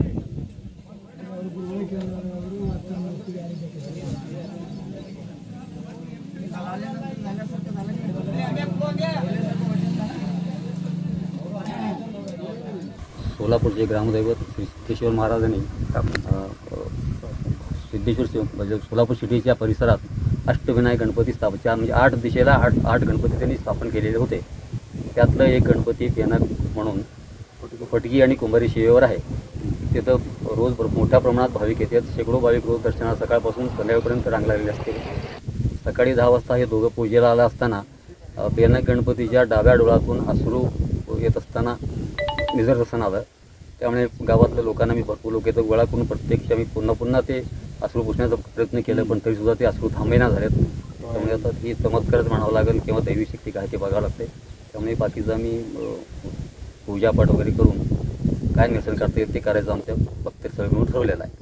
सोलापूरचे ग्रामदैवत श्री सिद्धेश्वर महाराजांनी सिद्धेश्वर सोलापूर सिटीच्या परिसरात अष्टविनायक गणपती स्थापन म्हणजे 8 दिशेला 8 गणपती त्यांनी स्थापन केलेले होते. त्यातलं एक गणपती पेनक म्हणून फटकी आणि कुंभारी शिवेवर आहे. तिथं रोज मोठ्या प्रमाणात भाविक येतात. शेकडो भाविक रोज दर्शनाला सकाळपासून संध्याकाळपर्यंत रांग लागलेली असते. सकाळी 10 वाजता हे दोघं पूजेला आला असताना पेनक गणपतीच्या डाव्या डोळ्यातून अश्रू येत असताना निदर्शन आलं. त्यामुळे गावातल्या लोकांना मी भरपूर लोक येतं गोळा करून प्रत्यक्ष मी पुन्हा ते अश्रू पुसण्याचा प्रयत्न केला, पण तरीसुद्धा ते अश्रू थांबेना झालेत. त्यामुळे आता ही चमत्कारच म्हणावं लागेल किंवा दैवी शक्ती काय ते बघावं लागते. त्यामुळे बाकीचा मी पूजापाठ वगैरे करून काय निरसन करता येईल ते करायचं आमच्या भक्तस्थळ म्हणून ठरवलेलं आहे.